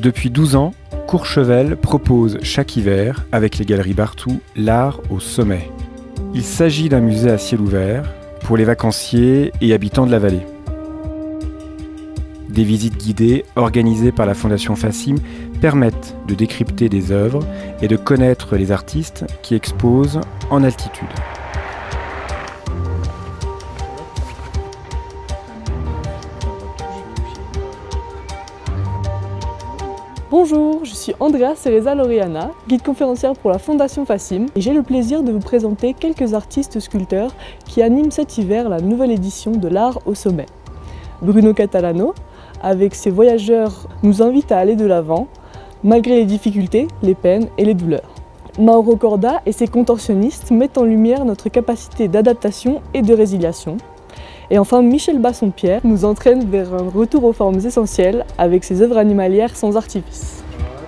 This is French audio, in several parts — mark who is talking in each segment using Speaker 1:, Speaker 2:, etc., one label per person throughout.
Speaker 1: Depuis 12 ans, Courchevel propose chaque hiver, avec les Galeries Barthou, l'art au sommet. Il s'agit d'un musée à ciel ouvert pour les vacanciers et habitants de la vallée. Des visites guidées organisées par la Fondation Fassim permettent de décrypter des œuvres et de connaître les artistes qui exposent en altitude.
Speaker 2: Bonjour, je suis Andrea Cereza Loriana, guide conférencière pour la Fondation Fassim et j'ai le plaisir de vous présenter quelques artistes sculpteurs qui animent cet hiver la nouvelle édition de l'art au sommet. Bruno Catalano, avec ses voyageurs, nous invite à aller de l'avant, malgré les difficultés, les peines et les douleurs. Mauro Corda et ses contorsionnistes mettent en lumière notre capacité d'adaptation et de résiliation. Et enfin, Michel Bassompierre nous entraîne vers un retour aux formes essentielles avec ses œuvres animalières sans artifice.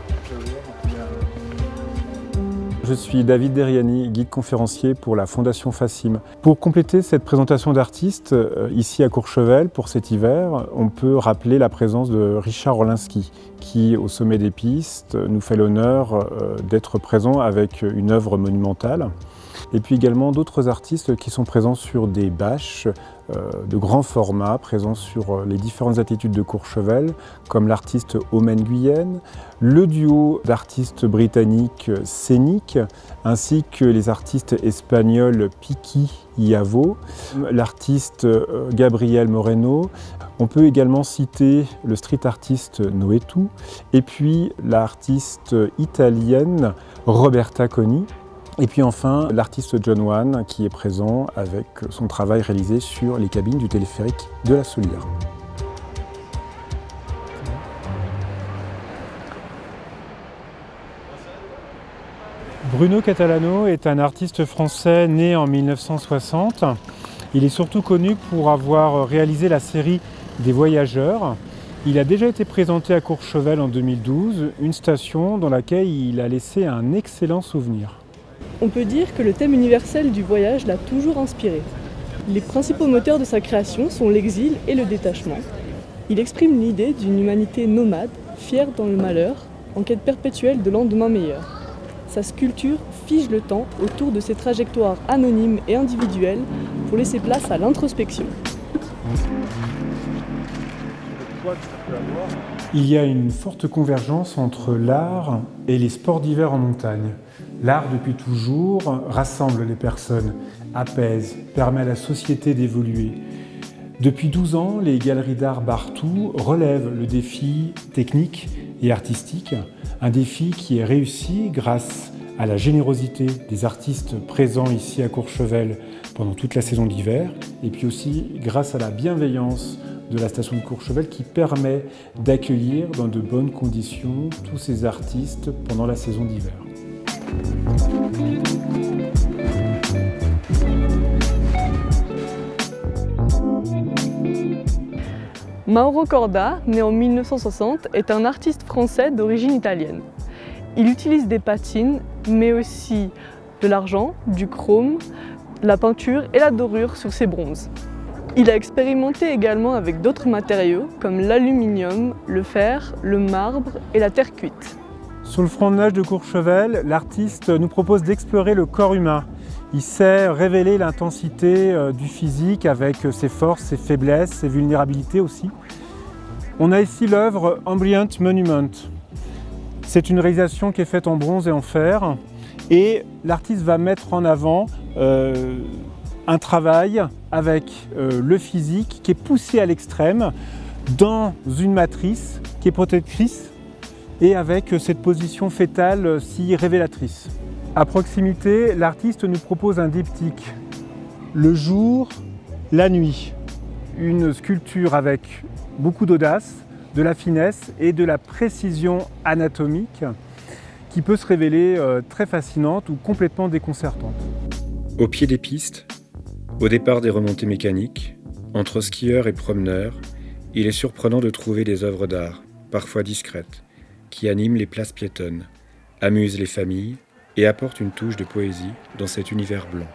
Speaker 3: Je suis David Deriani, guide conférencier pour la Fondation Fassim. Pour compléter cette présentation d'artistes, ici à Courchevel, pour cet hiver, on peut rappeler la présence de Richard Orlinski, qui, au sommet des pistes, nous fait l'honneur d'être présent avec une œuvre monumentale. Et puis également d'autres artistes qui sont présents sur des bâches de grand format, présents sur les différentes altitudes de Courchevel, comme l'artiste Omen Guyenne, le duo d'artistes britanniques Scénic, ainsi que les artistes espagnols Piqui Iavo, l'artiste Gabriel Moreno. On peut également citer le street artiste Noetu, et puis l'artiste italienne Roberta Coni. Et puis enfin, l'artiste John Wan qui est présent avec son travail réalisé sur les cabines du téléphérique de la Solière. Bruno Catalano est un artiste français né en 1960. Il est surtout connu pour avoir réalisé la série des Voyageurs. Il a déjà été présenté à Courchevel en 2012, une station dans laquelle il a laissé un excellent souvenir.
Speaker 2: On peut dire que le thème universel du voyage l'a toujours inspiré. Les principaux moteurs de sa création sont l'exil et le détachement. Il exprime l'idée d'une humanité nomade, fière dans le malheur, en quête perpétuelle de lendemains meilleurs. Sa sculpture fige le temps autour de ses trajectoires anonymes et individuelles pour laisser place à l'introspection.
Speaker 3: Il y a une forte convergence entre l'art et les sports d'hiver en montagne. L'art, depuis toujours, rassemble les personnes, apaise, permet à la société d'évoluer. Depuis 12 ans, les Galeries d'art Barthou relèvent le défi technique et artistique, un défi qui est réussi grâce à la générosité des artistes présents ici à Courchevel pendant toute la saison d'hiver, et puis aussi grâce à la bienveillance de la station de Courchevel qui permet d'accueillir dans de bonnes conditions tous ces artistes pendant la saison d'hiver.
Speaker 2: Mauro Corda, né en 1960, est un artiste français d'origine italienne. Il utilise des patines, mais aussi de l'argent, du chrome, la peinture et la dorure sur ses bronzes. Il a expérimenté également avec d'autres matériaux comme l'aluminium, le fer, le marbre et la terre cuite.
Speaker 3: Sur le front de neige de Courchevel, l'artiste nous propose d'explorer le corps humain. Il sait révéler l'intensité du physique avec ses forces, ses faiblesses, ses vulnérabilités aussi. On a ici l'œuvre Ambient Monument. C'est une réalisation qui est faite en bronze et en fer. Et l'artiste va mettre en avant un travail avec le physique qui est poussé à l'extrême dans une matrice qui est protectrice et avec cette position fétale si révélatrice. À proximité, l'artiste nous propose un diptyque. Le jour, la nuit. Une sculpture avec beaucoup d'audace, de la finesse et de la précision anatomique qui peut se révéler très fascinante ou complètement déconcertante.
Speaker 1: Au pied des pistes, au départ des remontées mécaniques, entre skieurs et promeneurs, il est surprenant de trouver des œuvres d'art, parfois discrètes, qui animent les places piétonnes, amusent les familles et apportent une touche de poésie dans cet univers blanc.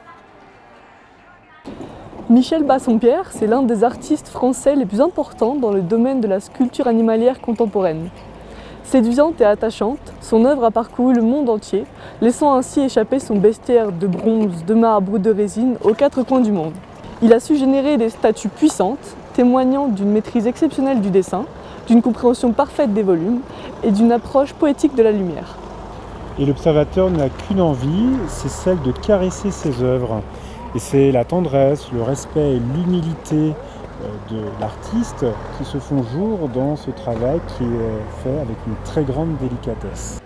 Speaker 2: Michel Bassompierre, c'est l'un des artistes français les plus importants dans le domaine de la sculpture animalière contemporaine. Séduisante et attachante, son œuvre a parcouru le monde entier, laissant ainsi échapper son bestiaire de bronze, de marbre ou de résine aux quatre coins du monde. Il a su générer des statues puissantes, témoignant d'une maîtrise exceptionnelle du dessin, d'une compréhension parfaite des volumes et d'une approche poétique de la lumière.
Speaker 3: Et l'observateur n'a qu'une envie, c'est celle de caresser ses œuvres. Et c'est la tendresse, le respect et l'humilité de l'artiste qui se font jour dans ce travail qui est fait avec une très grande délicatesse.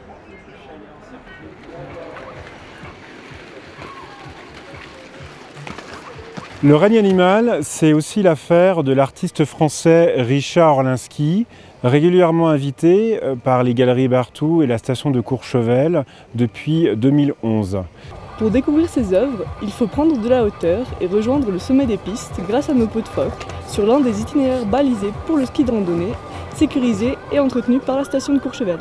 Speaker 3: Le règne animal, c'est aussi l'affaire de l'artiste français Richard Orlinski, régulièrement invité par les Galeries Barthou et la station de Courchevel depuis 2011.
Speaker 2: Pour découvrir ses œuvres, il faut prendre de la hauteur et rejoindre le sommet des pistes grâce à nos pots de phoque sur l'un des itinéraires balisés pour le ski de randonnée, sécurisé et entretenu par la station de Courchevel.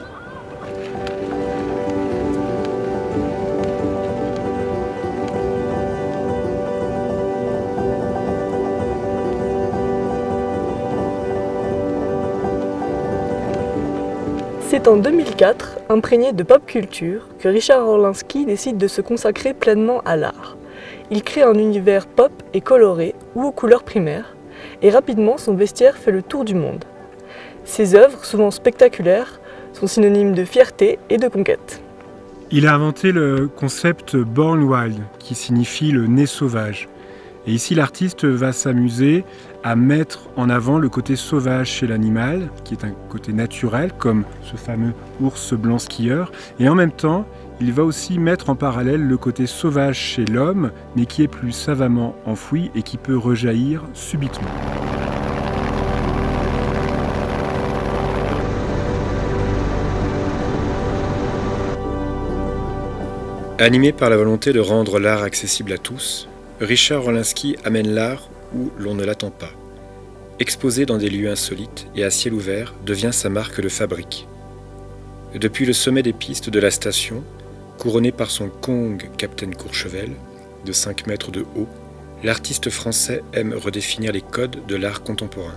Speaker 2: C'est en 2004, imprégné de pop culture, que Richard Orlinski décide de se consacrer pleinement à l'art. Il crée un univers pop et coloré ou aux couleurs primaires, et rapidement son vestiaire fait le tour du monde. Ses œuvres, souvent spectaculaires, sont synonymes de fierté et de conquête.
Speaker 3: Il a inventé le concept Born Wild, qui signifie le né sauvage. Et ici, l'artiste va s'amuser à mettre en avant le côté sauvage chez l'animal, qui est un côté naturel, comme ce fameux ours blanc skieur. Et en même temps, il va aussi mettre en parallèle le côté sauvage chez l'homme, mais qui est plus savamment enfoui et qui peut rejaillir subitement.
Speaker 1: Animé par la volonté de rendre l'art accessible à tous, Richard Orlinski amène l'art où l'on ne l'attend pas. Exposé dans des lieux insolites et à ciel ouvert devient sa marque de fabrique. Depuis le sommet des pistes de la station, couronné par son Kong Captain Courchevel, de 5 mètres de haut, l'artiste français aime redéfinir les codes de l'art contemporain.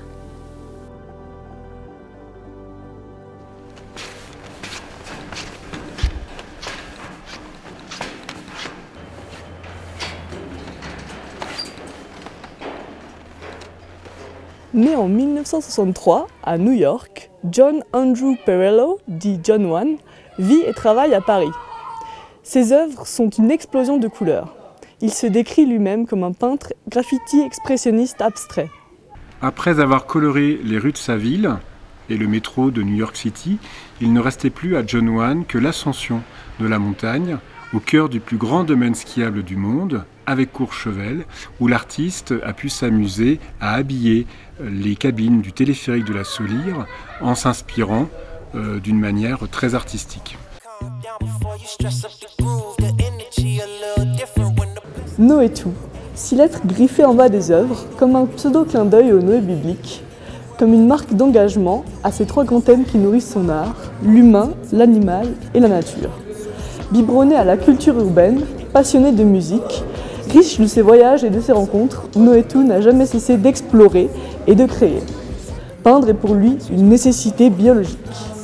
Speaker 2: Né en 1963 à New York, John Andrew Perello, dit John One, vit et travaille à Paris. Ses œuvres sont une explosion de couleurs. Il se décrit lui-même comme un peintre graffiti expressionniste abstrait.
Speaker 3: Après avoir coloré les rues de sa ville et le métro de New York City, il ne restait plus à John One que l'ascension de la montagne, au cœur du plus grand domaine skiable du monde, avec Courchevel, où l'artiste a pu s'amuser à habiller les cabines du téléphérique de la Solire en s'inspirant d'une manière très artistique.
Speaker 2: Noétou, 6 lettres griffées en bas des œuvres, comme un pseudo-clin d'œil au Noé biblique, comme une marque d'engagement à ces 3 grands thèmes qui nourrissent son art, l'humain, l'animal et la nature. Biberonné à la culture urbaine, passionné de musique, riche de ses voyages et de ses rencontres, Noétou n'a jamais cessé d'explorer et de créer. Peindre est pour lui une nécessité biologique.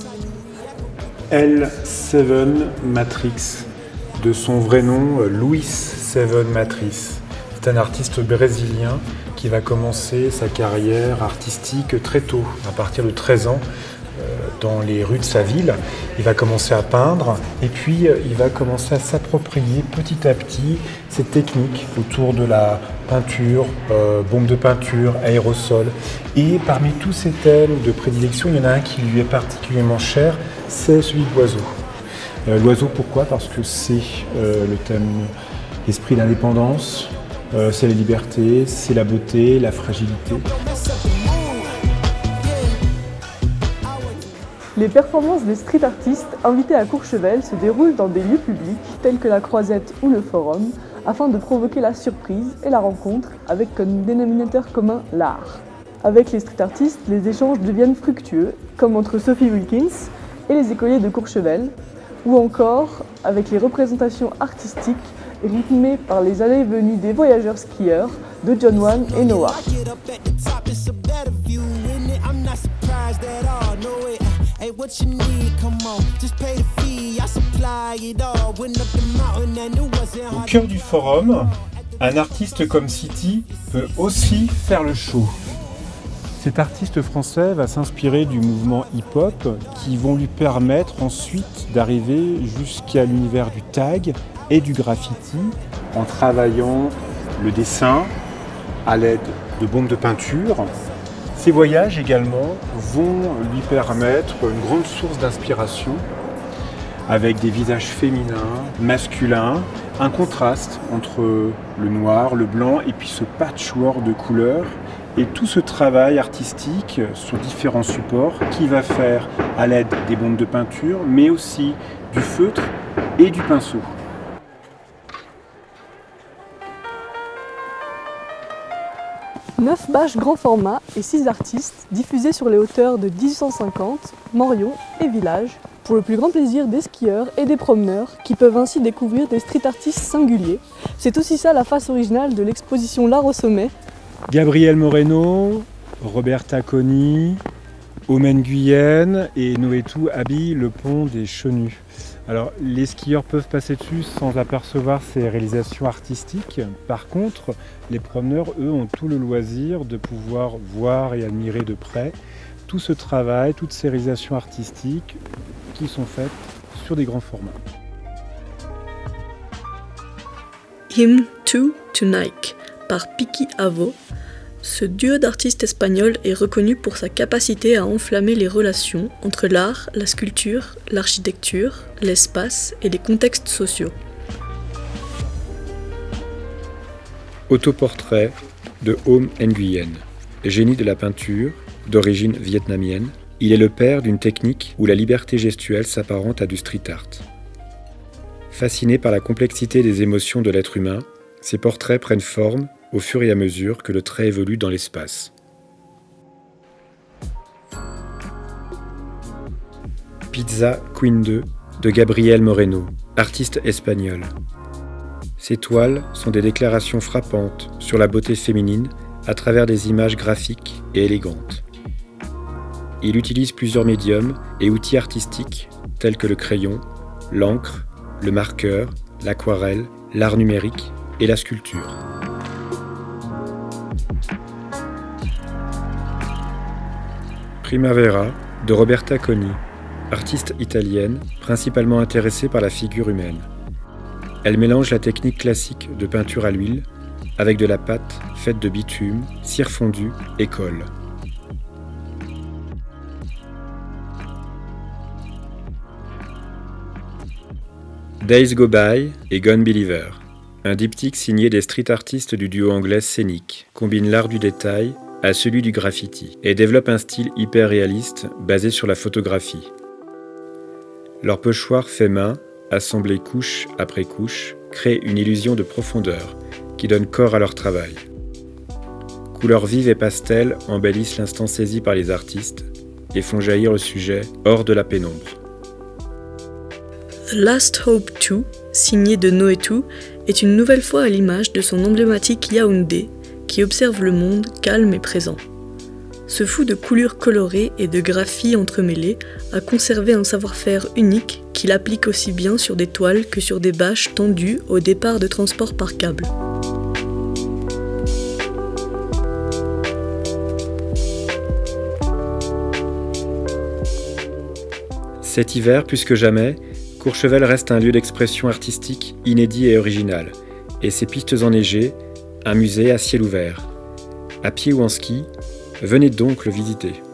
Speaker 3: L7 Matrix, de son vrai nom Luis 7 Matrix. C'est un artiste brésilien qui va commencer sa carrière artistique très tôt, à partir de 13 ans, dans les rues de sa ville. Il va commencer à peindre et puis il va commencer à s'approprier petit à petit cette technique autour de la peinture, bombe de peinture, aérosol. Et parmi tous ces thèmes de prédilection, il y en a un qui lui est particulièrement cher, c'est celui de l'oiseau. L'oiseau, pourquoi? Parce que c'est le thème esprit d'indépendance, c'est la liberté, c'est la beauté, la fragilité.
Speaker 2: Les performances des street artistes invités à Courchevel se déroulent dans des lieux publics tels que la Croisette ou le Forum, afin de provoquer la surprise et la rencontre avec comme dénominateur commun l'art. Avec les street artistes, les échanges deviennent fructueux, comme entre Sophie Wilkins et les écoliers de Courchevel, ou encore avec les représentations artistiques rythmées par les allées et venues des voyageurs skieurs de John One et Noah.
Speaker 3: Au cœur du forum, un artiste comme City peut aussi faire le show. Cet artiste français va s'inspirer du mouvement hip-hop qui vont lui permettre ensuite d'arriver jusqu'à l'univers du tag et du graffiti en travaillant le dessin à l'aide de bombes de peinture. Ces voyages également vont lui permettre une grande source d'inspiration avec des visages féminins, masculins, un contraste entre le noir, le blanc et puis ce patchwork de couleurs. Et tout ce travail artistique sur différents supports qu'il va faire à l'aide des bombes de peinture, mais aussi du feutre et du pinceau.
Speaker 2: Neuf bâches grand format et 6 artistes diffusés sur les hauteurs de 1850, Morion et Village, pour le plus grand plaisir des skieurs et des promeneurs qui peuvent ainsi découvrir des street artistes singuliers. C'est aussi ça la face originale de l'exposition L'Art au sommet.
Speaker 3: Gabriel Moreno, Roberta Coni, Omen Guyenne et Noétou habillent le pont des Chenus. Alors, les skieurs peuvent passer dessus sans apercevoir ces réalisations artistiques. Par contre, les promeneurs, eux, ont tout le loisir de pouvoir voir et admirer de près tout ce travail, toutes ces réalisations artistiques qui sont faites sur des grands formats.
Speaker 4: Hymn to Nike par Piqui Avo. Ce duo d'artistes espagnols est reconnu pour sa capacité à enflammer les relations entre l'art, la sculpture, l'architecture, l'espace et les contextes sociaux.
Speaker 1: Autoportrait de Omen Nguyen. Génie de la peinture, d'origine vietnamienne, il est le père d'une technique où la liberté gestuelle s'apparente à du street art. Fasciné par la complexité des émotions de l'être humain, ses portraits prennent forme au fur et à mesure que le trait évolue dans l'espace. Pizza Queen 2 de Gabriel Moreno, artiste espagnol. Ces toiles sont des déclarations frappantes sur la beauté féminine à travers des images graphiques et élégantes. Il utilise plusieurs médiums et outils artistiques tels que le crayon, l'encre, le marqueur, l'aquarelle, l'art numérique et la sculpture. Primavera de Roberta Coni, artiste italienne principalement intéressée par la figure humaine. Elle mélange la technique classique de peinture à l'huile avec de la pâte faite de bitume, cire fondue et colle. Days Go By et Gone Believer, un diptyque signé des street artistes du duo anglais Scénic, combine l'art du détail à celui du graffiti et développe un style hyper réaliste basé sur la photographie. Leur pochoir fait main, assemblé couche après couche, crée une illusion de profondeur qui donne corps à leur travail. Couleurs vives et pastels embellissent l'instant saisi par les artistes et font jaillir le sujet hors de la pénombre.
Speaker 4: The Last Hope 2, signé de Noétou, est une nouvelle fois à l'image de son emblématique Yaoundé, qui observe le monde calme et présent. Ce fou de coulures colorées et de graphies entremêlées a conservé un savoir-faire unique qu'il applique aussi bien sur des toiles que sur des bâches tendues au départ de transport par câble.
Speaker 1: Cet hiver, plus que jamais, Courchevel reste un lieu d'expression artistique inédit et original, et ses pistes enneigées, un musée à ciel ouvert. À pied ou en ski, venez donc le visiter.